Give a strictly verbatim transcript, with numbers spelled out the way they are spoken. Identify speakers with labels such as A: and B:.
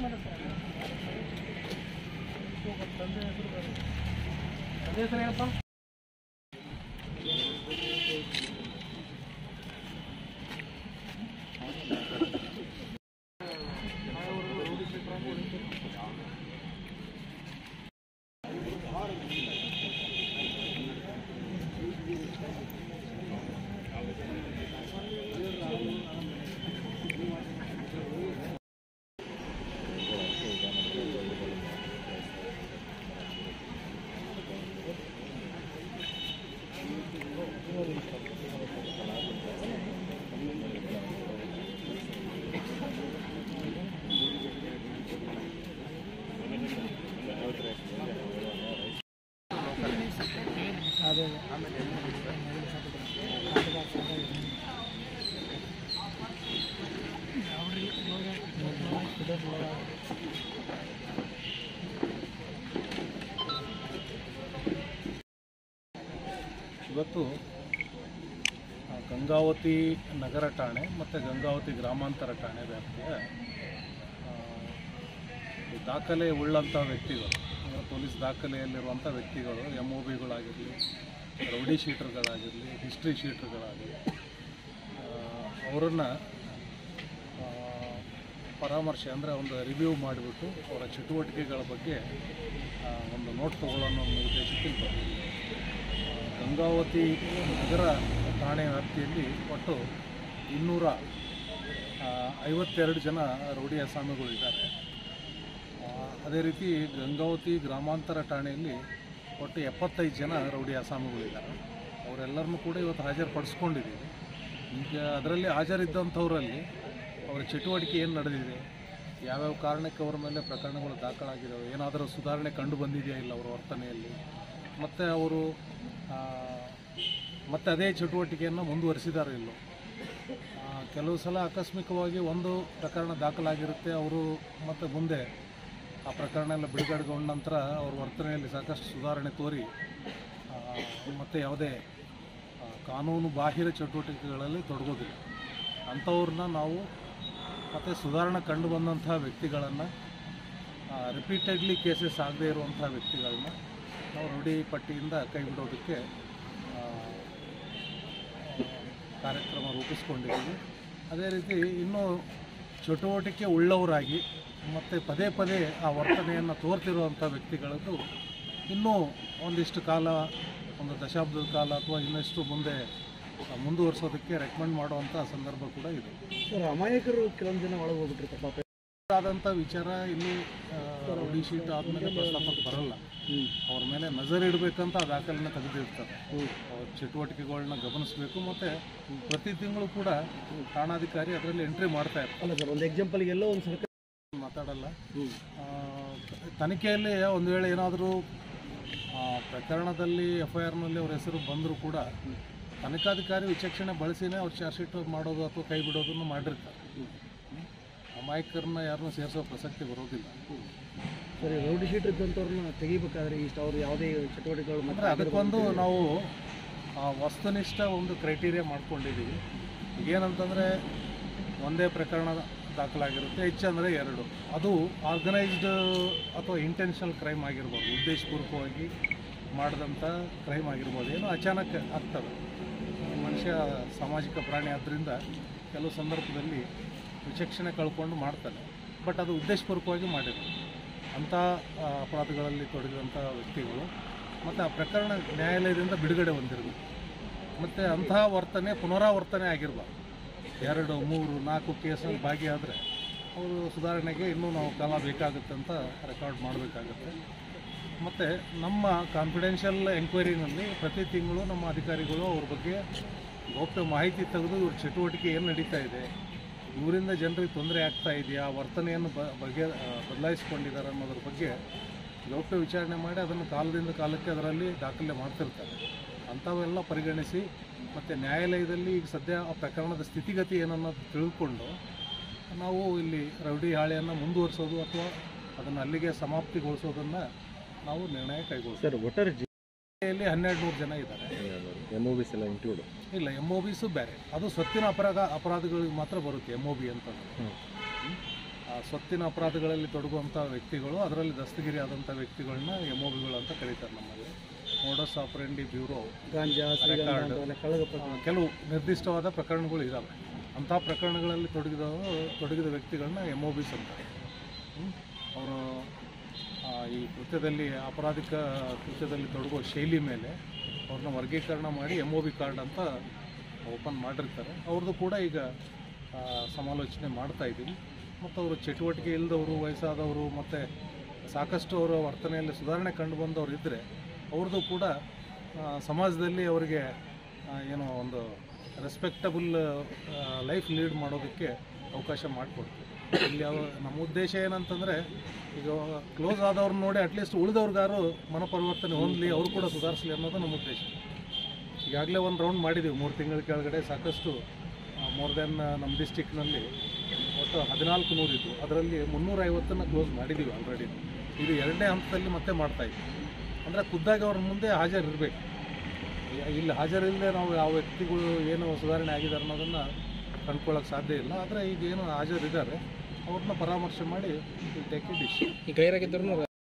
A: ಹೆಸರು ಏನಪ್ಪ? ಇವತ್ತು ಗಂಗಾವತಿ ನಗರ ಠಾಣೆ ಮತ್ತು ಗಂಗಾವತಿ ಗ್ರಾಮಾಂತರ ಠಾಣೆ ವ್ಯಾಪ್ತಿಯ ದಾಖಲೆ ಉಳ್ಳಂಥ ವ್ಯಕ್ತಿಗಳು, ಪೊಲೀಸ್ ದಾಖಲೆಯಲ್ಲಿರುವಂಥ ವ್ಯಕ್ತಿಗಳು, ಎಮ್ ಒ ಬಿಗಳಾಗಿರಲಿ, ರೌಡಿ ಶೀಟರ್ಗಳಾಗಿರಲಿ, ಹಿಸ್ಟ್ರಿ ಶೀಟರ್ಗಳಾಗಲಿ, ಅವರನ್ನು ಪರಾಮರ್ಶೆ ಅಂದರೆ ಒಂದು ರಿವ್ಯೂ ಮಾಡಿಬಿಟ್ಟು ಅವರ ಚಟುವಟಿಕೆಗಳ ಬಗ್ಗೆ ಒಂದು ನೋಟ್ ತಗೊಳ್ಳೋಣ ಅನ್ನೋ ಉದ್ದೇಶಕ್ಕೆ ಗಂಗಾವತಿ ನಗರ ಠಾಣೆ ವ್ಯಾಪ್ತಿಯಲ್ಲಿ ಒಟ್ಟು ಇನ್ನೂರ ಐವತ್ತೆರಡು ಜನ ರೌಡಿ ಅಸಾಮಿಗಳಿದ್ದಾರೆ. ಅದೇ ರೀತಿ ಗಂಗಾವತಿ ಗ್ರಾಮಾಂತರ ಠಾಣೆಯಲ್ಲಿ ಒಟ್ಟು ಎಪ್ಪತ್ತೈದು ಜನ ರೌಡಿ ಅಸಾಮಿಗಳಿದ್ದಾರೆ. ಅವರೆಲ್ಲರನ್ನೂ ಕೂಡ ಇವತ್ತು ಹಾಜರುಪಡಿಸ್ಕೊಂಡಿದ್ದೀವಿ. ಈಗ ಅದರಲ್ಲಿ ಹಾಜರಿದ್ದಂಥವರಲ್ಲಿ ಅವರ ಚಟುವಟಿಕೆ ಏನು ನಡೆದಿದೆ, ಯಾವ್ಯಾವ ಕಾರಣಕ್ಕೆ ಅವರ ಮೇಲೆ ಪ್ರಕರಣಗಳು ದಾಖಲಾಗಿದ್ದಾವೆ, ಏನಾದರೂ ಸುಧಾರಣೆ ಕಂಡು ಬಂದಿದೆಯಾ ಇಲ್ಲ ಅವರ ವರ್ತನೆಯಲ್ಲಿ, ಮತ್ತು ಅವರು ಮತ್ತು ಅದೇ ಚಟುವಟಿಕೆಯನ್ನು ಮುಂದುವರಿಸಿದ್ದಾರೆ ಇಲ್ಲೋ. ಕೆಲವು ಸಲ ಆಕಸ್ಮಿಕವಾಗಿ ಒಂದು ಪ್ರಕರಣ ದಾಖಲಾಗಿರುತ್ತೆ, ಅವರು ಮತ್ತು ಮುಂದೆ ಆ ಪ್ರಕರಣ ಎಲ್ಲ ಬಿಡುಗಡೆಗೊಂಡ ನಂತರ ಅವ್ರ ವರ್ತನೆಯಲ್ಲಿ ಸಾಕಷ್ಟು ಸುಧಾರಣೆ ತೋರಿ ಮತ್ತು ಯಾವುದೇ ಕಾನೂನು ಬಾಹಿರ ಚಟುವಟಿಕೆಗಳಲ್ಲಿ ತೊಡಗೋದಿಲ್ಲ. ಅಂಥವ್ರನ್ನ ನಾವು ಮತ್ತು ಸುಧಾರಣೆ ಕಂಡು ಬಂದಂಥ ವ್ಯಕ್ತಿಗಳನ್ನು, ರಿಪೀಟೆಡ್ಲಿ ಕೇಸಸ್ ಆಗದೇ ಇರುವಂಥ ವ್ಯಕ್ತಿಗಳನ್ನ ನಾವು ರೌಡಿ ಪಟ್ಟಿಯಿಂದ ಕೈ ಬಿಡೋದಕ್ಕೆ ಕಾರ್ಯಕ್ರಮ ರೂಪಿಸ್ಕೊಂಡಿದ್ದೀವಿ. ಅದೇ ರೀತಿ ಇನ್ನೂ ಚಟುವಟಿಕೆ ಉಳ್ಳವರಾಗಿ ಮತ್ತು ಪದೇ ಪದೇ ಆ ವರ್ತನೆಯನ್ನು ತೋರ್ತಿರುವಂಥ ವ್ಯಕ್ತಿಗಳದ್ದು ಇನ್ನೂ ಒಂದಿಷ್ಟು ಕಾಲ, ಒಂದು ದಶಾಬ್ದದ ಕಾಲ ಅಥವಾ ಇನ್ನಷ್ಟು ಮುಂದೆ ಮುಂದುವರಿಸೋದಕ್ಕೆ ರೆಕಮೆಂಡ್ ಮಾಡುವಂಥ ಸಂದರ್ಭ ಕೂಡ ಇದೆ.
B: ಸರ್, ಅಮಾಯಕರು ಕೆಲವೊಂದು ಜನ ಒಳಗೆ ಹೋಗ್ಬಿಟ್ಟಿರ್ತಾರೆ.
A: ಆದಂಥ ವಿಚಾರ ಇಲ್ಲಿ ರೌಡಿ ಶೀಟ್ ಆದಮೇಲೆ ಪ್ರಸ್ತಾಪಕ್ಕೆ ಬರಲ್ಲ. ಅವ್ರ ಮೇಲೆ ನಜರ್ ಇಡಬೇಕಂತ ಆ ದಾಖಲೆನ ತೆಗೆದಿರ್ತಾರೆ. ಅವ್ರ ಚಟುವಟಿಕೆಗಳನ್ನ ಗಮನಿಸಬೇಕು ಮತ್ತು ಪ್ರತಿ ತಿಂಗಳು ಕೂಡ ಠಾಣಾಧಿಕಾರಿ ಅದರಲ್ಲಿ ಎಂಟ್ರಿ ಮಾಡ್ತಾ ಇರ್ತಾರೆ.
B: ಅಲ್ಲ ಸರ್, ಒಂದು ಎಕ್ಸಾಂಪಲ್ಗೆಲ್ಲೋ ಒಂದು ಸರ್ಕಾರ
A: ಮಾತಾಡಲ್ಲ. ತನಿಖೆಯಲ್ಲಿ ಒಂದು ವೇಳೆ ಏನಾದರೂ ಪ್ರಕರಣದಲ್ಲಿ ಎಫ್ ಐ ಆರ್ನಲ್ಲಿ ಅವ್ರ ಹೆಸರು ಬಂದರೂ ಕೂಡ ತನಿಖಾಧಿಕಾರಿ ವಿಚಕ್ಷಣೆ ಬಳಸಿನೇ ಅವ್ರು ಚಾರ್ಜ್ ಶೀಟ್ ಮಾಡೋದು ಅಥವಾ ಕೈ ಬಿಡೋದನ್ನು ಮಾಡಿರ್ತಾರೆ. ಅಮಾಯಕರನ್ನ ಯಾರನ್ನೂ ಸೇರಿಸೋ ಪ್ರಸಕ್ತಿ ಬರೋದಿಲ್ಲ.
B: ಸರಿ, ರೌಡಿ ಶೀಟ್ ಇದ್ದಂಥವ್ರನ್ನ ತೆಗಿಬೇಕಾದ್ರೆ ಇಷ್ಟು ಅವ್ರು ಯಾವುದೇ ಚಟುವಟಿಕೆಗಳು
A: ಅಂದರೆ ಅದಕ್ಕೊಂದು ನಾವು ವಸ್ತುನಿಷ್ಠ ಒಂದು ಕ್ರೈಟೀರಿಯಾ ಮಾಡ್ಕೊಂಡಿದ್ದೀವಿ. ಏನಂತಂದರೆ ಒಂದೇ ಪ್ರಕರಣ ದಾಖಲಾಗಿರುತ್ತೆ, ಹೆಚ್ಚಂದರೆ ಎರಡು. ಅದು ಆರ್ಗನೈಸ್ಡ್ ಅಥವಾ ಇಂಟೆನ್ಷನಲ್ ಕ್ರೈಮ್ ಆಗಿರ್ಬೋದು, ಉದ್ದೇಶಪೂರ್ವಕವಾಗಿ ಮಾಡಿದಂಥ ಕ್ರೈಮ್ ಆಗಿರ್ಬೋದು. ಏನೋ ಅಚಾನಕ್ ಆಗ್ತದೆ. ಮನುಷ್ಯ ಸಾಮಾಜಿಕ ಪ್ರಾಣಿ ಆದ್ದರಿಂದ ಕೆಲವು ಸಂದರ್ಭದಲ್ಲಿ ವಿಚಕ್ಷಣೆ ಕಳ್ಕೊಂಡು ಮಾಡ್ತಾನೆ. ಬಟ್ ಅದು ಉದ್ದೇಶಪೂರ್ವಕವಾಗಿ ಮಾಡಿದ್ರು ಅಂಥ ಅಪರಾಧಗಳಲ್ಲಿ ತೊಡಗಿದಂಥ ವ್ಯಕ್ತಿಗಳು ಮತ್ತು ಆ ಪ್ರಕರಣ ನ್ಯಾಯಾಲಯದಿಂದ ಬಿಡುಗಡೆ ಹೊಂದಿರಬೇಕು. ಮತ್ತು ಅಂತಹ ವರ್ತನೆ ಪುನರಾವರ್ತನೆ ಆಗಿರಬಾರ್ದು. ಎರಡು ಮೂರು ನಾಲ್ಕು ಕೇಸಲ್ಲಿ ಭಾಗಿಯಾದರೆ ಅವರು ಸುಧಾರಣೆಗೆ ಇನ್ನೂ ನಾವು ಕಾಲ ಬೇಕಾಗುತ್ತೆ ಅಂತ ರೆಕಾರ್ಡ್ ಮಾಡಬೇಕಾಗುತ್ತೆ. ಮತ್ತು ನಮ್ಮ ಕಾನ್ಫಿಡೆನ್ಷಿಯಲ್ ಎಂಕ್ವೈರಿನಲ್ಲಿ ಪ್ರತಿ ತಿಂಗಳು ನಮ್ಮ ಅಧಿಕಾರಿಗಳು ಅವ್ರ ಬಗ್ಗೆ ಗೌಪ್ಯ ಮಾಹಿತಿ ತೆಗೆದು ಇವ್ರ ಚಟುವಟಿಕೆ ಏನು ನಡೀತಾ ಇದೆ, ಇವರಿಂದ ಜನರಿಗೆ ತೊಂದರೆ ಆಗ್ತಾ ಇದೆಯಾ, ವರ್ತನೆಯನ್ನು ಬ ಬಗ್ಗೆ ಬದಲಾಯಿಸ್ಕೊಂಡಿದ್ದಾರೆ ಅನ್ನೋದ್ರ ಬಗ್ಗೆ ಗೌಪ್ಯ ವಿಚಾರಣೆ ಮಾಡಿ ಅದನ್ನು ಕಾಲದಿಂದ ಕಾಲಕ್ಕೆ ಅದರಲ್ಲಿ ದಾಖಲೆ ಮಾಡ್ತಿರ್ತಾರೆ. ಅಂಥವೆಲ್ಲ ಪರಿಗಣಿಸಿ ಮತ್ತು ನ್ಯಾಯಾಲಯದಲ್ಲಿ ಈಗ ಸದ್ಯ ಆ ಪ್ರಕರಣದ ಸ್ಥಿತಿಗತಿ ಏನನ್ನೋದು ತಿಳ್ಕೊಂಡು ನಾವು ಇಲ್ಲಿ ರೌಡಿ ಹಾಳೆಯನ್ನು ಮುಂದುವರಿಸೋದು ಅಥವಾ ಅದನ್ನು ಅಲ್ಲಿಗೆ ಸಮಾಪ್ತಿಗೊಳಿಸೋದನ್ನು ನಾವು ನಿರ್ಣಯ ಕೈಗೊಳ್ತೀವಿ.
B: ಒಟ್ಟಾರೆ
A: ಜಿಲ್ಲೆಯಲ್ಲಿ ಹನ್ನೆರಡು ನೂರು ಜನ ಇದ್ದಾರೆ.
B: ಎಮ್ ಒ ಬಿಸ್ ಎಲ್ಲ ಇನ್ಕ್ಲೂಡ್
A: ಇಲ್ಲ, ಎಮ್ ಒ ಬಿಸು ಬೇರೆ, ಅದು ಸ್ವತ್ತಿನ ಅಪರಾಧ ಅಪರಾಧಗಳಿಗೆ ಮಾತ್ರ ಬರುತ್ತೆ ಎಮ್ ಒ ಬಿ ಅಂತಂದ್ರೆ. ಸ್ವತ್ತಿನ ಅಪರಾಧಗಳಲ್ಲಿ ತೊಡಗುವಂಥ ವ್ಯಕ್ತಿಗಳು, ಅದರಲ್ಲಿ ದಸ್ತಗಿರಿ ಆದಂಥ ವ್ಯಕ್ತಿಗಳನ್ನ ಎಮ್ ಒ ಬಿಗಳು ಅಂತ ಕರೀತಾರೆ ನಮ್ಮಲ್ಲಿ. Modus operandi bureau,
B: ganja,
A: record,
B: ಕಳ್ಳದ ಪ್ರಕರಣ,
A: ಕೆಲವು ನಿರ್ದಿಷ್ಟವಾದ ಪ್ರಕರಣಗಳು ಇದ್ದಾವೆ. ಅಂಥ ಪ್ರಕರಣಗಳಲ್ಲಿ ತೊಡಗಿದ ತೊಡಗಿದ ವ್ಯಕ್ತಿಗಳನ್ನ ಎಮ್ ಒ ಬಿಸ್ ಅಂತಾರೆ. ಅವರು ಈ ಕೃತ್ಯದಲ್ಲಿ ಅಪರಾಧಿಕ ಕೃತ್ಯದಲ್ಲಿ ತೊಡಗುವ ಶೈಲಿ ಮೇಲೆ ಅವ್ರನ್ನ ವರ್ಗೀಕರಣ ಮಾಡಿ ಎಮ್ ಒ ಬಿ ಕಾರ್ಡ್ ಅಂತ ಓಪನ್ ಮಾಡಿರ್ತಾರೆ. ಅವ್ರದ್ದು ಕೂಡ ಈಗ ಸಮಾಲೋಚನೆ ಮಾಡ್ತಾ ಇದ್ದೀವಿ. ಮತ್ತು ಅವರು ಚಟುವಟಿಕೆ ಇಲ್ಲದವರು, ವಯಸ್ಸಾದವರು ಮತ್ತು ಸಾಕಷ್ಟು ಅವರ ವರ್ತನೆಯಲ್ಲಿ ಸುಧಾರಣೆ ಕಂಡು ಬಂದವರು ಇದ್ದರೆ ಅವ್ರದ್ದು ಕೂಡ ಸಮಾಜದಲ್ಲಿ ಅವರಿಗೆ ಏನೋ ಒಂದು ರೆಸ್ಪೆಕ್ಟಬಲ್ ಲೈಫ್ ಲೀಡ್ ಮಾಡೋದಕ್ಕೆ ಅವಕಾಶ ಮಾಡಿಕೊಡ್ತೀವಿ. ಇಲ್ಲಿ ಯಾವ ನಮ್ಮ ಉದ್ದೇಶ ಏನಂತಂದರೆ, ಈಗ ಕ್ಲೋಸ್ ಆದವ್ರನ್ನ ನೋಡಿ ಅಟ್ಲೀಸ್ಟ್ ಉಳಿದವ್ರಿಗಾರು ಮನಪರಿವರ್ತನೆ ಹೊಂದಲಿ, ಅವರು ಕೂಡ ಸುಧಾರಿಸಲಿ ಅನ್ನೋದು ನಮ್ಮ ಉದ್ದೇಶ. ಈಗಾಗಲೇ ಒಂದು ರೌಂಡ್ ಮಾಡಿದ್ದೀವಿ ಮೂರು ತಿಂಗಳ ಕೆಳಗಡೆ. ಸಾಕಷ್ಟು ಮೋರ್ ದೆನ್ ನಮ್ಮ ಡಿಸ್ಟಿಕ್ನಲ್ಲಿ ಒಟ್ಟು ಹದಿನಾಲ್ಕು ನೂರು ಇದ್ದು ಅದರಲ್ಲಿ ಮುನ್ನೂರೈವತ್ತನ್ನು ಕ್ಲೋಸ್ ಮಾಡಿದ್ದೀವಿ ಆಲ್ರೆಡಿ. ಇದು ಎರಡನೇ ಹಂತದಲ್ಲಿ ಮತ್ತೆ ಮಾಡ್ತಾಯಿದ್ವಿ. ಅಂದರೆ ಖುದ್ದಾಗಿ ಅವ್ರ ಮುಂದೆ ಹಾಜರಿರಬೇಕು. ಇಲ್ಲಿ ಹಾಜರಿಲ್ಲದೆ ನಾವು ಯಾವ ವ್ಯಕ್ತಿಗಳು ಏನು ಸುಧಾರಣೆ ಆಗಿದ್ದಾರೆ ಅನ್ನೋದನ್ನು ಕಂಡ್ಕೊಳ್ಳೋಕೆ ಸಾಧ್ಯ ಇಲ್ಲ. ಆದರೆ ಈಗ ಏನು ಹಾಜರಿದ್ದಾರೆ ಅವ್ರನ್ನ ಪರಾಮರ್ಶೆ ಮಾಡಿ ಟೇಕ್ ಇಟ್ ಇಶ್ಯೂ.
B: ಈ ಗೈರಾಗಿದ್ದರೂ